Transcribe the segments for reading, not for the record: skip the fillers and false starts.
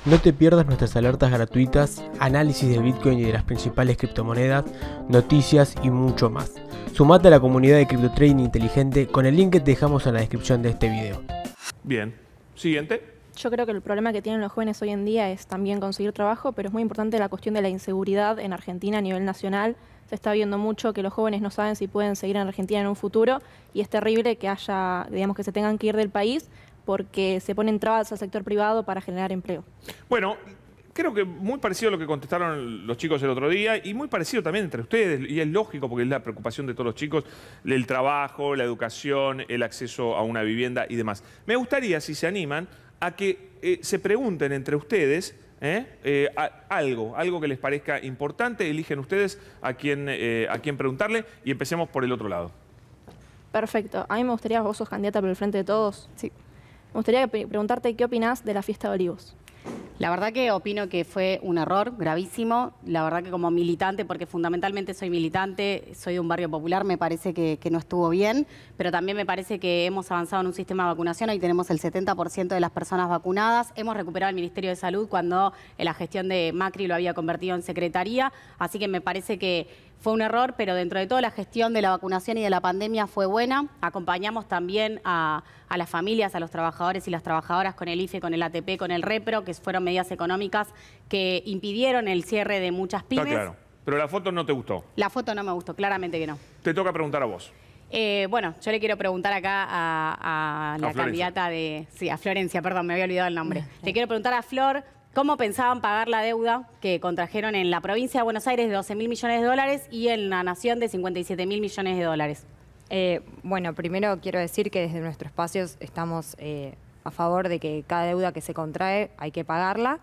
No te pierdas nuestras alertas gratuitas, análisis del Bitcoin y de las principales criptomonedas, noticias y mucho más. Sumate a la comunidad de CryptoTrading Inteligente con el link que te dejamos en la descripción de este video. Bien. Siguiente. Yo creo que el problema que tienen los jóvenes hoy en día es también conseguir trabajo, pero es muy importante la cuestión de la inseguridad en Argentina a nivel nacional. Se está viendo mucho que los jóvenes no saben si pueden seguir en Argentina en un futuro y es terrible que haya, digamos, que se tengan que ir del país porque se ponen trabas al sector privado para generar empleo. Bueno, creo que muy parecido a lo que contestaron los chicos el otro día y muy parecido también entre ustedes, y es lógico porque es la preocupación de todos los chicos, el trabajo, la educación, el acceso a una vivienda y demás. Me gustaría, si se animan, a que se pregunten entre ustedes algo que les parezca importante, eligen ustedes a quién preguntarle y empecemos por el otro lado. Perfecto. A mí me gustaría, vos sos candidata por el Frente de Todos. Sí. Me gustaría preguntarte qué opinás de la fiesta de Olivos. La verdad que opino que fue un error gravísimo. La verdad que como militante, porque fundamentalmente soy militante, soy de un barrio popular, me parece que no estuvo bien, pero también me parece que hemos avanzado en un sistema de vacunación. Ahí tenemos el 70% de las personas vacunadas. Hemos recuperado el Ministerio de Salud cuando la gestión de Macri lo había convertido en secretaría. Así que me parece que fue un error, pero dentro de todo la gestión de la vacunación y de la pandemia fue buena. Acompañamos también a las familias, a los trabajadores y las trabajadoras con el IFE, con el ATP, con el REPRO, que fueron medidas económicas que impidieron el cierre de muchas pymes. Está claro. Pero la foto no te gustó. La foto no me gustó, claramente que no. Te toca preguntar a vos. Bueno, yo le quiero preguntar acá a la candidata de... Sí, a Florencia, perdón, me había olvidado el nombre. Le quiero preguntar a Flor cómo pensaban pagar la deuda que contrajeron en la provincia de Buenos Aires de 12.000 millones de dólares y en la Nación de 57.000 millones de dólares. Bueno, primero quiero decir que desde nuestro espacio estamos a favor de que cada deuda que se contrae hay que pagarla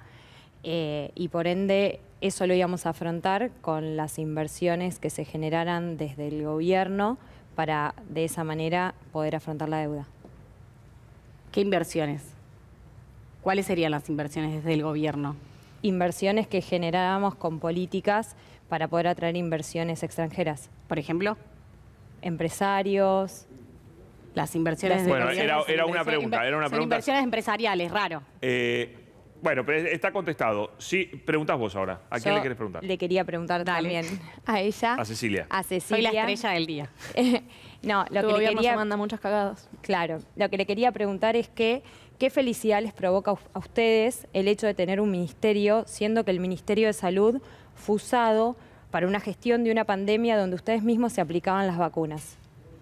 y por ende eso lo íbamos a afrontar con las inversiones que se generaran desde el gobierno para de esa manera poder afrontar la deuda. ¿Qué inversiones? ¿Cuáles serían las inversiones desde el gobierno? Inversiones que generáramos con políticas para poder atraer inversiones extranjeras. Por ejemplo, empresarios. Las inversiones... Bueno, era una pregunta. Son inversiones empresariales, raro. Bueno, pero está contestado. Sí, preguntás vos ahora. ¿A quién le querés preguntar? Le quería preguntar también a ella. A Cecilia. A Cecilia. Soy la estrella del día. No, lo que le quería... manda muchas cagadas. Claro, lo que le quería preguntar es que ¿qué felicidad les provoca a ustedes el hecho de tener un ministerio, siendo que el Ministerio de Salud fue usado para una gestión de una pandemia donde ustedes mismos se aplicaban las vacunas?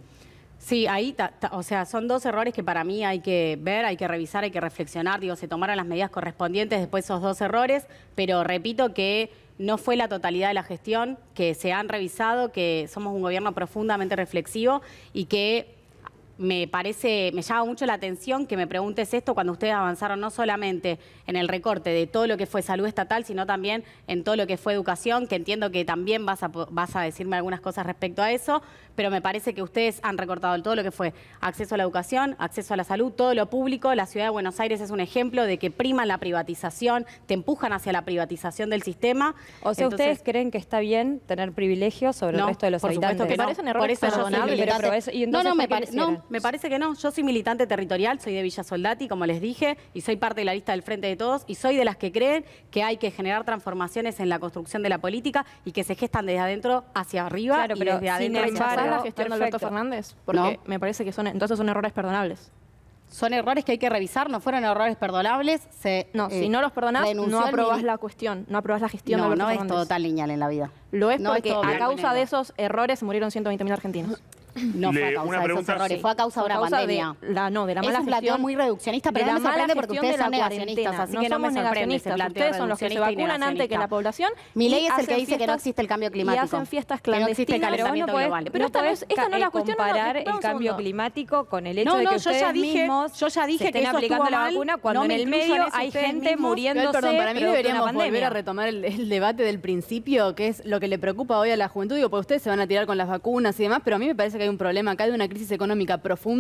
Sí, ahí, o sea, son dos errores que para mí hay que ver, hay que revisar, hay que reflexionar. Digo, se tomaron las medidas correspondientes después de esos dos errores, pero repito que no fue la totalidad de la gestión, que se han revisado, que somos un gobierno profundamente reflexivo y que me llama mucho la atención que me preguntes esto cuando ustedes avanzaron no solamente en el recorte de todo lo que fue salud estatal, sino también en todo lo que fue educación, que entiendo que también vas a decirme algunas cosas respecto a eso, pero me parece que ustedes han recortado todo lo que fue acceso a la educación, acceso a la salud, todo lo público. La ciudad de Buenos Aires es un ejemplo de que priman la privatización, te empujan hacia la privatización del sistema. O sea, entonces, ¿ustedes creen que está bien tener privilegios sobre el resto de los habitantes? Por supuesto que no. Parecen errores perdonables. Me parece que no. Yo soy militante territorial, soy de Villa Soldati, como les dije, y soy parte de la lista del Frente de Todos, y soy de las que creen que hay que generar transformaciones en la construcción de la política y que se gestan desde adentro hacia arriba, claro, y pero desde adentro hacia ¿rechazás afuera. la gestión de Alberto Fernández? Porque me parece que entonces son errores perdonables. Son errores que hay que revisar, no fueron errores perdonables. Si no los perdonás, no aprobás la cuestión, no aprobás la gestión de Alberto Fernández. No es todo tan lineal en la vida. Lo es porque a causa de esos errores murieron 120.000 argentinos. No fue a causa de esos errores, fue a causa de una pandemia. De la mala gestión. Es un planteo muy reduccionista, pero no me sorprende porque ustedes son negacionistas, así que no me sorprende ese planteo. Ustedes son los que se vacunan antes que la población. Milei es el que dice que no existe el cambio climático. Y hacen fiestas clandestinas. Que no existe el calentamiento global. Pero esta no es la cuestión. Comparar el cambio climático con el hecho de que ustedes mismos yo ya dije que estén aplicando la vacuna cuando en el medio hay gente muriéndose. Perdón, para mí deberíamos volver a retomar el debate del principio, que es lo que le preocupa hoy a la juventud. Digo, porque ustedes se van a tirar con las vacunas y demás, pero a mí me parece que hay un problema acá de una crisis económica profunda,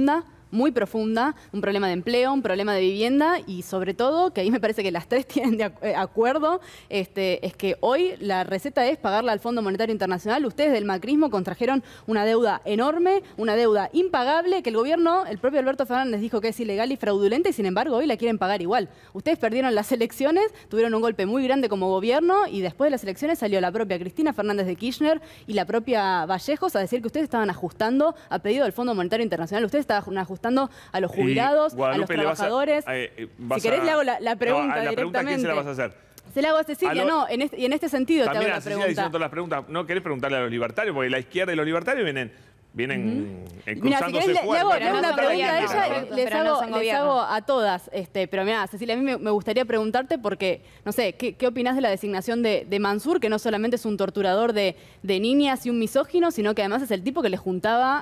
muy profunda, un problema de empleo, un problema de vivienda y sobre todo, que ahí me parece que las tres tienen de acuerdo, es que hoy la receta es pagarla al Fondo Monetario Internacional. Ustedes del macrismo contrajeron una deuda enorme, una deuda impagable, que el gobierno, el propio Alberto Fernández dijo que es ilegal y fraudulenta y sin embargo hoy la quieren pagar igual. Ustedes perdieron las elecciones, tuvieron un golpe muy grande como gobierno y después de las elecciones salió la propia Cristina Fernández de Kirchner y la propia Vallejos a decir que ustedes estaban ajustando a pedido del Fondo Monetario Internacional. Ustedes estaban ajustando a los jubilados, a los trabajadores. Si querés le hago la pregunta directamente. La pregunta, ¿quién se la vas a hacer? Se la hago a Cecilia, no, y en este sentido te hago la Cecilia pregunta. diciendo todas las preguntas. ¿No querés preguntarle a los libertarios? Porque la izquierda y los libertarios vienen Mira, si querés, le hago una pregunta a ella, les hago a todas. Pero mira, Cecilia, a mí me gustaría preguntarte porque, no sé, ¿qué opinás de la designación de Mansur, que no solamente es un torturador de niñas y un misógino, sino que además es el tipo que le juntaba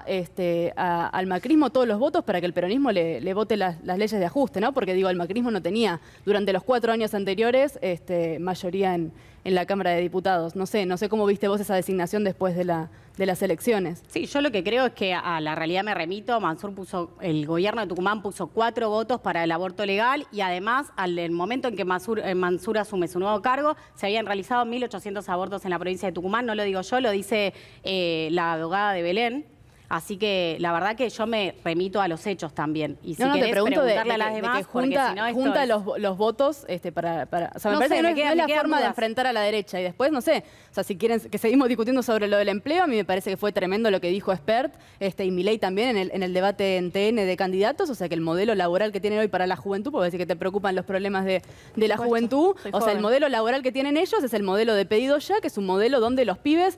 al macrismo todos los votos para que el peronismo le vote las leyes de ajuste, ¿no? Porque digo, el macrismo no tenía durante los 4 años anteriores mayoría en la Cámara de Diputados. No sé cómo viste vos esa designación después de las elecciones. Sí, yo lo que creo es que a la realidad me remito. El gobierno de Tucumán puso 4 votos para el aborto legal y además, al momento en que Mansur asume su nuevo cargo, se habían realizado 1.800 abortos en la provincia de Tucumán. No lo digo yo, lo dice la abogada de Belén. Así que la verdad que yo me remito a los hechos también. Y si querés preguntarle a las demás, que junta los votos para o sea, me parece que no es la forma de enfrentar a la derecha. Y después, no sé, o sea, si quieren que seguimos discutiendo sobre lo del empleo, a mí me parece que fue tremendo lo que dijo Espert y Milei también en el debate en TN de candidatos. O sea, que el modelo laboral que tienen hoy para la juventud, porque decir que te preocupan los problemas de la juventud, o sea, el modelo laboral que tienen ellos es el modelo de pedido ya, que es un modelo donde los pibes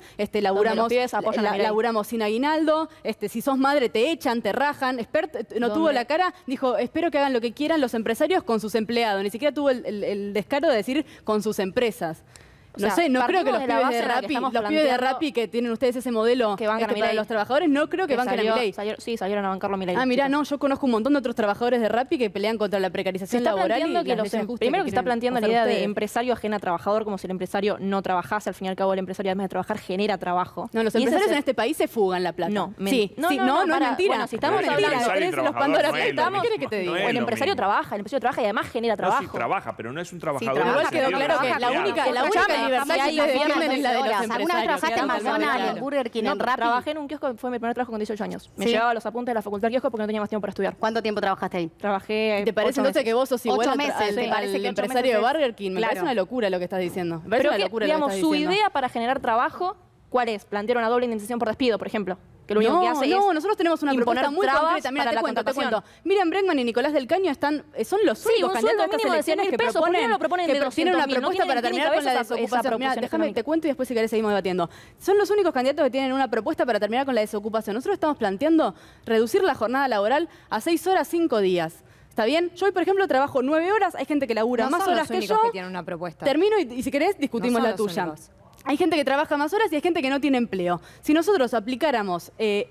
laburamos sin aguinaldo. Si sos madre te echan, te rajan. Espert no tuvo la cara, dijo, espero que hagan lo que quieran los empresarios con sus empleados. Ni siquiera tuvo el descaro de decir con sus empresas. No sé, no creo que los pibes de Rappi que tienen ustedes ese modelo que bancan para los trabajadores, no creo que banquen a Milei. Sí, salieron a bancarlo a Milei. Ah, mirá, no, yo conozco un montón de otros trabajadores de Rappi que pelean contra la precarización laboral y primero que está planteando la idea de empresario ajena a trabajador, como si el empresario no trabajase. Al fin y al cabo, el empresario, además de trabajar, genera trabajo. No, los empresarios en este país se fugan la plata. No, no es mentira. Bueno, si estamos hablando los Pandora, ¿qué te digo? El empresario trabaja y además genera trabajo. Sí, trabaja, pero no es un trabajador. Igual quedó claro que la única libertad que es la de los empresarios. ¿Alguna vez trabajaste en McDonald's, en Burger King, en Rappi? Trabajé en un kiosco, fue mi primer trabajo con 18 años. Me llevaba los apuntes de la facultad del kiosco porque no tenía más tiempo para estudiar. ¿Cuánto tiempo trabajaste ahí? Trabajé ¿Te parece entonces que vos sos igual al empresario de Burger King? Me parece una locura lo que estás diciendo. Pero digamos, su idea para generar trabajo, ¿cuál es? Plantear una doble indemnización por despido, por ejemplo. Que lo único que hace es nosotros tenemos una propuesta muy concreta. Mira, te cuento. Miriam Bregman y Nicolás del Caño son los únicos candidatos a estas elecciones que tienen una propuesta para terminar con la desocupación. Mira, déjame, te cuento y después si querés seguimos debatiendo. Son los únicos candidatos que tienen una propuesta para terminar con la desocupación. Nosotros estamos planteando reducir la jornada laboral a 6 horas, 5 días. ¿Está bien? Yo hoy, por ejemplo, trabajo 9 horas. Hay gente que labura más horas que yo. Termino y si querés discutimos la tuya. Hay gente que trabaja más horas y hay gente que no tiene empleo. Si nosotros aplicáramos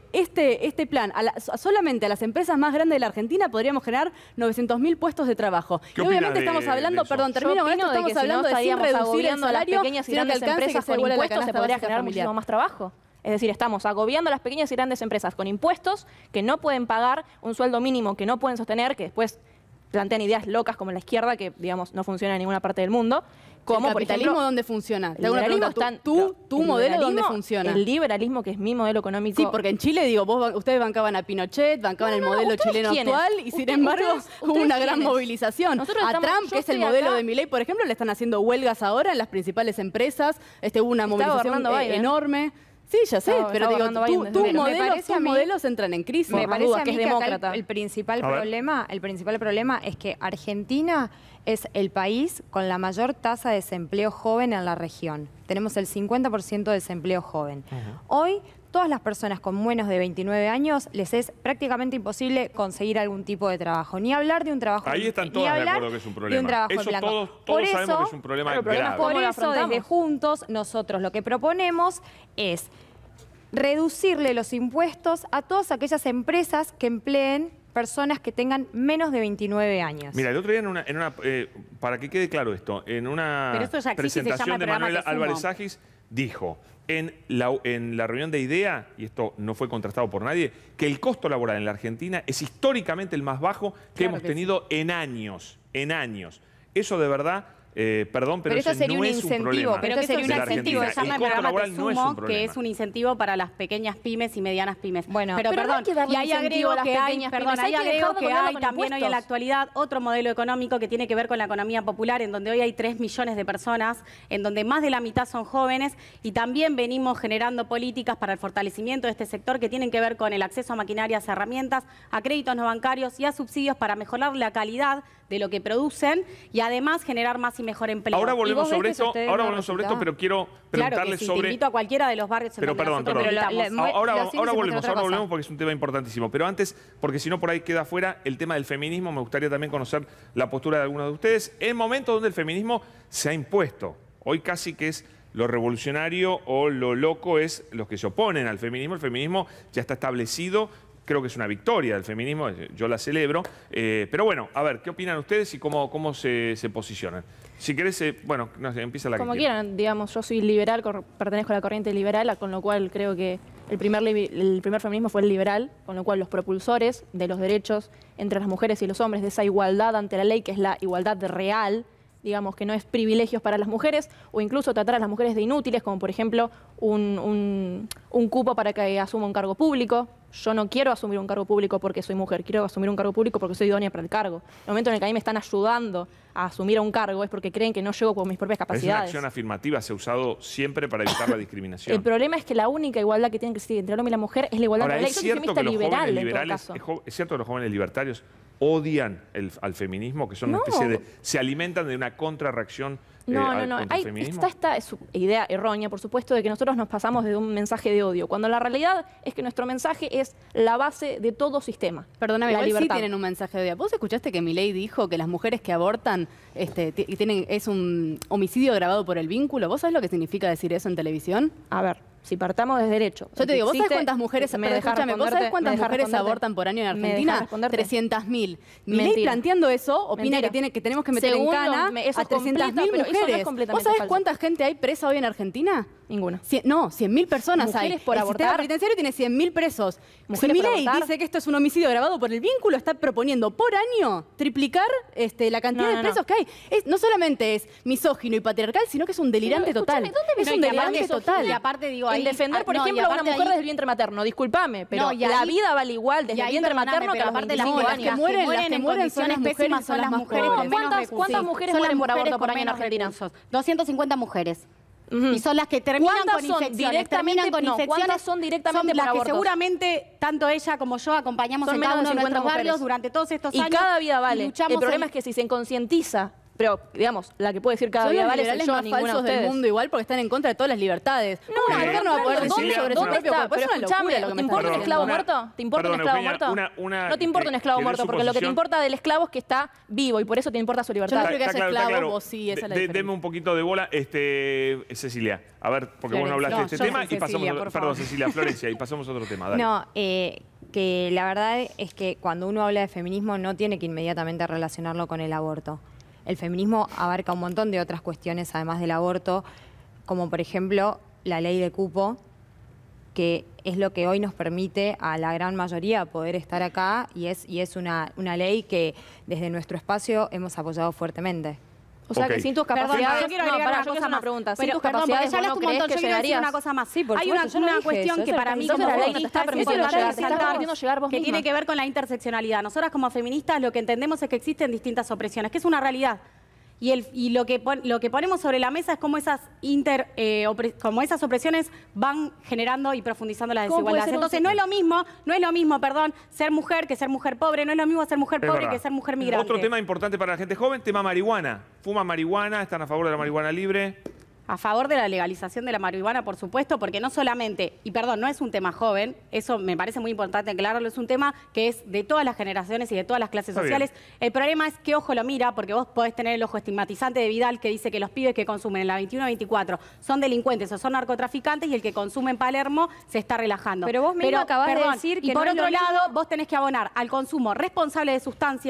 este plan solamente a las empresas más grandes de la Argentina, podríamos generar 900.000 puestos de trabajo. Y obviamente estamos hablando, termino con esto, estamos hablando de sin reducir el salario, pequeñas y grandes empresas con impuestos se podría generar muchísimo más trabajo. Es decir, estamos agobiando a las pequeñas y grandes empresas con impuestos que no pueden pagar, un sueldo mínimo que no pueden sostener, que después plantean ideas locas como la izquierda, que digamos no funciona en ninguna parte del mundo. Como, ¿el capitalismo por ejemplo, dónde funciona? Te hago una pregunta. ¿Tu modelo dónde funciona? El liberalismo, que es mi modelo económico. Sí, porque en Chile, digo, ustedes bancaban a Pinochet, bancaban el modelo chileno actual y sin embargo hubo una gran movilización. A Trump, que es el modelo de Milei, por ejemplo, le están haciendo huelgas ahora en las principales empresas. Hubo una movilización enorme. Sí, ya sé, pero digo, tus modelos entran en crisis. Me parece a mí que es demócrata. El principal problema es que Argentina es el país con la mayor tasa de desempleo joven en la región. Tenemos el 50% de desempleo joven. Hoy, todas las personas con menos de 29 años les es prácticamente imposible conseguir algún tipo de trabajo. Ni hablar de un trabajo. Ahí están todas de acuerdo que es un problema. Eso todos sabemos que es un problema grave. Por eso, desde Juntos, nosotros lo que proponemos es reducirle los impuestos a todas aquellas empresas que empleen personas que tengan menos de 29 años. Mira, el otro día para que quede claro esto, en una presentación de Manuel Álvarez Agis, dijo en la reunión de IDEA, y esto no fue contrastado por nadie, que el costo laboral en la Argentina es históricamente el más bajo que hemos tenido en años. Eso de verdad... perdón, pero eso ese no es un problema. Pero eso sería un incentivo, se llama el programa Te Sumo, que es un incentivo para las pequeñas pymes y medianas pymes. Bueno, pero perdón, no y ahí agrego que hay, también hoy en la actualidad otro modelo económico que tiene que ver con la economía popular, en donde hoy hay 3 millones de personas, en donde más de la mitad son jóvenes, y también venimos generando políticas para el fortalecimiento de este sector que tienen que ver con el acceso a maquinarias, a herramientas, a créditos no bancarios y a subsidios para mejorar la calidad de lo que producen y además generar más y mejor empleo. Ahora volvemos sobre esto, pero quiero preguntarles sobre... Te invito a cualquiera de los barrios en donde nosotros militamos. Ahora volvemos porque es un tema importantísimo. Pero antes, porque si no por ahí queda fuera el tema del feminismo, me gustaría también conocer la postura de algunos de ustedes en momentos donde el feminismo se ha impuesto. Hoy casi que es lo revolucionario o lo loco es los que se oponen al feminismo. El feminismo ya está establecido. Creo que es una victoria del feminismo, yo la celebro. Pero bueno, a ver, ¿qué opinan ustedes y cómo se posicionan? Si querés, bueno, no sé, empieza la como que quieran, digamos, yo soy liberal, pertenezco a la corriente liberal, con lo cual creo que el primer feminismo fue el liberal, con lo cual los propulsores de los derechos entre las mujeres y los hombres, de esa igualdad ante la ley, que es la igualdad real, digamos, que no es privilegios para las mujeres, o incluso tratar a las mujeres de inútiles, como por ejemplo un cupo para que asuma un cargo público. Yo no quiero asumir un cargo público porque soy mujer, quiero asumir un cargo público porque soy idónea para el cargo. En el momento en el que a mí me están ayudando a asumir un cargo es porque creen que no llego con mis propias capacidades. Es una acción afirmativa, se ha usado siempre para evitar la discriminación. El problema es que la única igualdad que tiene que existir entre el hombre y la mujer es la igualdad de la ley. Es cierto que los jóvenes libertarios odian al feminismo, que son una especie de... se alimentan de una contrarreacción contra el feminismo. Está esta idea errónea, por supuesto, de que nosotros nos pasamos de un mensaje de odio, cuando la realidad es que nuestro mensaje es la base de todo sistema. Perdóname, igual sí tienen un mensaje de odio. ¿Vos escuchaste que Milei dijo que las mujeres que abortan es un homicidio agravado por el vínculo? ¿Vos sabés lo que significa decir eso en televisión? A ver, si partamos desde derecho. Yo te digo, ¿vos sabés cuántas mujeres, ¿vos sabés cuántas mujeres abortan por año en Argentina? 300.000. Milei planteando eso, opina que tenemos que meter en cana a 300.000 mujeres. ¿Vos sabés cuánta gente hay presa hoy en Argentina? Ninguna. 100.000 personas hay. Mujeres por abortar. El sistema penitenciario tiene 100.000 presos. Si Milei dice que esto es un homicidio agravado por el vínculo, está proponiendo por año triplicar la cantidad de presos que hay. No solamente es misógino y patriarcal, sino que es un delirante total. Es un delirante total. Y aparte digo, en defender, por ejemplo, a una mujer desde el vientre materno. Discúlpame, pero la vida vale igual desde el vientre materno que a los 25 años. Las que mueren en condiciones pésimas son las mujeres con menos recursos. ¿Cuántas mujeres mueren por aborto por año en Argentina? 250 mujeres. Y son las que terminan con infecciones. ¿Cuántas son directamente por abortos? Que seguramente tanto ella como yo acompañamos en cada uno de nuestros barrios durante todos estos años. Y cada vida vale. El problema es que si se concientiza, pero digamos, la que puede decir cada vida vale es yo, más ninguna falsos de ustedes. del mundo igual porque están en contra de todas las libertades. Una mujer no va a poder decidir sobre su propio cuerpo. Pero escuchame, ¿te importa un esclavo muerto? ¿Te importa un esclavo muerto? No te importa un esclavo muerto, porque lo que te importa del esclavo es que está vivo y por eso te importa su libertad. Yo no creo que haya esclavos, vos sí, esa es la diferencia. Deme un poquito de bola, Cecilia. A ver, porque vos no hablaste de este tema y pasamos... Perdón, Cecilia, Florencia, y pasamos a otro tema. Dale. No, que la verdad es que cuando uno habla de feminismo no tiene que inmediatamente relacionarlo con el aborto. El feminismo abarca un montón de otras cuestiones, además del aborto, como por ejemplo la ley de cupo, que es lo que hoy nos permite a la gran mayoría poder estar acá y es una ley que desde nuestro espacio hemos apoyado fuertemente. O sea, que sin tus capacidades... Yo quiero agregar una pregunta. Sin tus capacidades, ya hablaste un montón, yo quiero decir una cosa más. Sí, por hay supuesto, una cuestión que para mí como feminista que tiene que ver con la interseccionalidad. Nosotras como feministas lo que entendemos es que existen distintas opresiones, que es una realidad. Y lo que ponemos sobre la mesa es cómo esas opresiones van generando y profundizando las desigualdades. Entonces no es lo mismo, ser mujer que ser mujer pobre, no es lo mismo ser mujer pobre que ser mujer migrante. Otro tema importante para la gente joven, tema marihuana. ¿Fuman marihuana? ¿Están a favor de la marihuana libre? A favor de la legalización de la marihuana, por supuesto, porque no solamente, y perdón, no es un tema joven, eso me parece muy importante aclararlo, es un tema que es de todas las generaciones y de todas las clases sociales. El problema es qué ojo lo mira, porque vos podés tener el ojo estigmatizante de Vidal que dice que los pibes que consumen en la 21-24 son delincuentes o son narcotraficantes y el que consume en Palermo se está relajando. Pero vos mismo acabás de decir que y por otro lado, vos tenés que abonar al consumo responsable de sustancias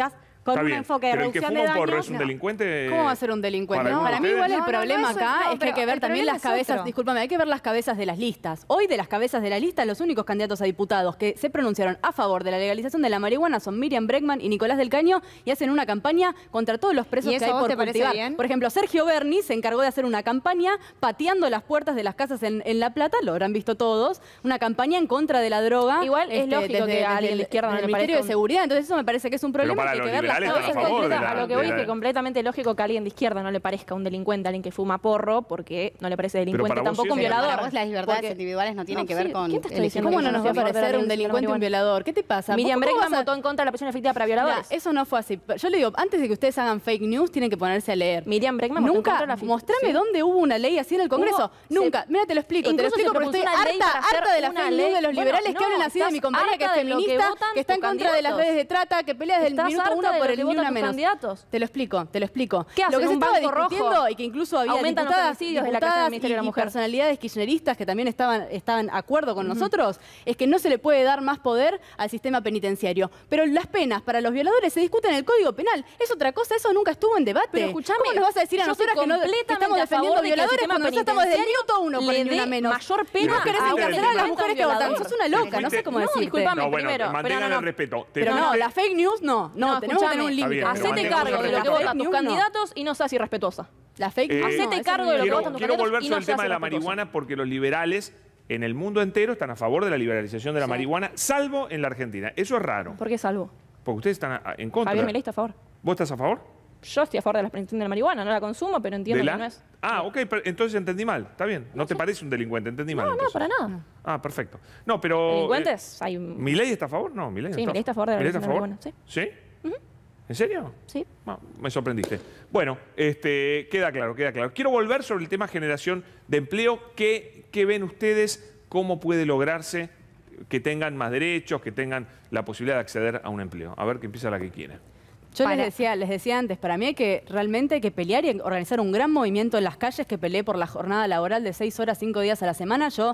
con un enfoque de reducción de daño. ¿Pero el que fuma un porro es un delincuente? ¿Cómo va a ser un delincuente? Para mí igual el problema acá es que hay que ver también las cabezas, discúlpame, hay que ver las cabezas de las listas. Hoy de las cabezas de la lista, los únicos candidatos a diputados que se pronunciaron a favor de la legalización de la marihuana son Miriam Bregman y Nicolás del Caño y hacen una campaña contra todos los presos que hay por cultivar. Por ejemplo, Sergio Berni se encargó de hacer una campaña pateando las puertas de las casas en La Plata, lo habrán visto todos, una campaña en contra de la droga. Igual es lógico que a alguien de izquierda no le parezca. Ministerio de Seguridad, entonces eso me parece que es un problema que hay que ver las causas. A lo que voy es que completamente lógico que a alguien de izquierda no le parezca un delincuente, alguien que fuma porro, porque no le parece delincuente tampoco un violador. Para vos las libertades individuales no tienen que ver con... ¿Quién te está diciendo? ¿Cómo no nos va a parecer un delincuente un violador? ¿Qué te pasa? Miriam Bregman votó en contra de la prisión efectiva para violadores. Eso no fue así. Yo le digo, antes de que ustedes hagan fake news, tienen que ponerse a leer. Miriam Bregman votó en contra de la mostrame dónde hubo una ley así en el Congreso. Nunca. Mira, te lo explico porque estoy harta de la fake news de los liberales que hablan así de mi compañera que es feminista, que está en contra de las redes de trata, que pelea desde el minuto uno por el ni una menos. Te lo explico. ¿Qué hacen? Lo que se estaba discutiendo y que incluso había diputadas y personalidades kirchneristas que también estaban de acuerdo con nosotros, es que no se le puede dar más poder al sistema penitenciario. Pero las penas para los violadores se discuten en el Código Penal. Es otra cosa, eso nunca estuvo en debate. Pero escuchame, ¿cómo nos vas a decir a nosotras que estamos defendiendo violadores cuando nosotros estamos desde el minuto uno por ni una menos? Mayor pena. ¿No querés encarcelar a las mujeres que votan? Sos una loca, no sé cómo decirte. Disculpame, primero. Mantengan el respeto. Pero no, la fake news no. No, tenemos que tener un límite. Hacete cargo de lo que votan tus candidatos y no seas irrespetuosa. La fake news. Hacete cargo de lo que votan tus candidatos. Quiero volver sobre el tema de la marihuana porque los liberales en el mundo entero están a favor de la liberalización de la marihuana, salvo en la Argentina. Eso es raro. ¿Por qué salvo? Porque ustedes están en contra. Javier Milei está a favor. ¿Vos estás a favor? Yo estoy a favor de la prohibición de la marihuana, no la consumo, pero entiendo que no es. Ah, ok, entonces entendí mal, está bien. No te parece un delincuente, entendí mal. No, para nada. Ah, perfecto. No, pero... ¿Delincuentes? Hay... ¿Milei está a favor? No, Milei sí, Milei está a favor de la prohibición de la marihuana, sí. ¿Sí? ¿En serio? Sí. No, me sorprendiste. Bueno, queda claro. Quiero volver sobre el tema generación de empleo. ¿Qué ven ustedes? ¿Cómo puede lograrse que tengan más derechos, que tengan la posibilidad de acceder a un empleo? A ver, que empieza la que quiera. Yo les decía antes, para mí realmente hay que pelear y organizar un gran movimiento en las calles que pelee por la jornada laboral de 6 horas, 5 días a la semana. Eso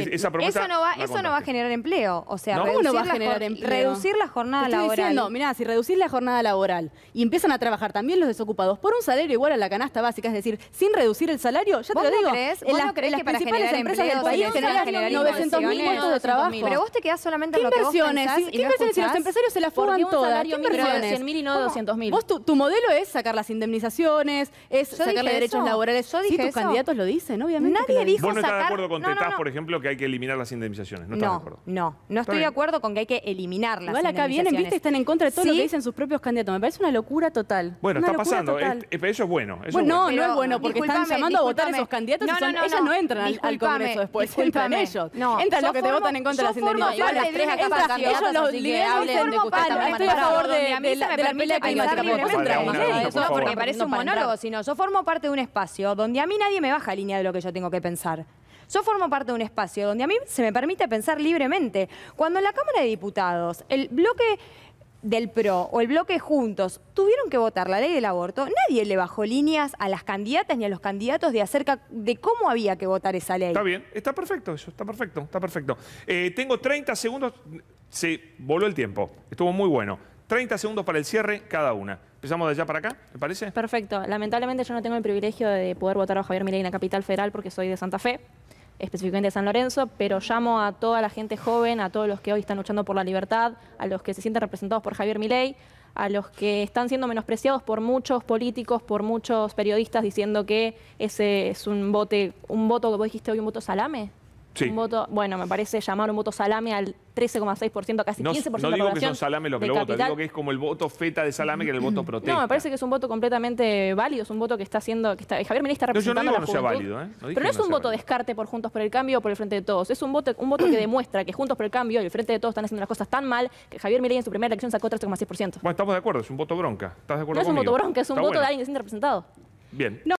no va a generar empleo. O sea, ¿cómo no va a generar empleo? Reducir la jornada laboral. Diciendo, mirá, si reducís la jornada laboral y empiezan a trabajar también los desocupados por un salario igual a la canasta básica, es decir, sin reducir el salario, ya te lo digo. ¿Vos no crees que para generar empresas del país generan 900.000 puestos de trabajo? Pero vos te quedás solamente en lo que vos pensás. ¿Qué inversiones? Si los empresarios se la fugan todas. ¿Qué inversiones? 100.000 y no 200.000. Tu modelo es sacar las indemnizaciones, es sacarle derechos laborales. Sí, tus candidatos lo dicen, obviamente. Nadie dijo ¿Vos no sacar... estás de acuerdo con Tetaz, por ejemplo, que hay que eliminar las indemnizaciones? ¿No estás de acuerdo? No estoy de acuerdo con que hay que eliminar las indemnizaciones. Igual acá vienen, viste, están en contra de todo lo que dicen sus propios candidatos. Me parece una locura total. Bueno, está pasando. Pero eso es bueno. No es bueno, porque están llamando a votar a esos candidatos y ellas no entran al Congreso después. Entran ellos. Entran los que te votan en contra de las indemnizaciones. Ellos los liberales dicen, estoy a favor de la pelea climática. Porque parece un monólogo, sino yo formo parte de un espacio donde a mí nadie me baja línea de lo que yo tengo que pensar. Yo formo parte de un espacio donde a mí se me permite pensar libremente. Cuando en la Cámara de Diputados el bloque del PRO o el bloque Juntos tuvieron que votar la ley del aborto, nadie le bajó líneas a las candidatas ni a los candidatos acerca de cómo había que votar esa ley. Está bien, está perfecto eso, está perfecto. Tengo 30 segundos, se voló el tiempo, estuvo muy bueno. 30 segundos para el cierre cada una. Empezamos de allá para acá, ¿me parece? Perfecto. Lamentablemente yo no tengo el privilegio de poder votar a Javier Milei en la capital federal porque soy de Santa Fe, específicamente de San Lorenzo, pero llamo a toda la gente joven, a todos los que hoy están luchando por la libertad, a los que se sienten representados por Javier Milei, a los que están siendo menospreciados por muchos políticos, por muchos periodistas diciendo que ese es un voto que vos dijiste hoy, un voto salame. Sí. Un voto, bueno, me parece llamar un voto salame al 13,6%, casi 15% de la población. No digo que son salame lo que lo votan, digo que es como el voto feta de salame que es el voto protesta. No, me parece que es un voto completamente válido, es un voto que está haciendo... Javier Milei está representando a la juventud. Yo no digo que no sea válido, Pero no es un voto descarte por Juntos por el Cambio o por el Frente de Todos. Es un voto que demuestra que Juntos por el Cambio y el Frente de Todos están haciendo las cosas tan mal que Javier Milei en su primera elección sacó 13,6%. Bueno, estamos de acuerdo, es un voto bronca. ¿Estás de acuerdo conmigo? No es un voto bronca, es un voto de alguien que se siente representado. Bien.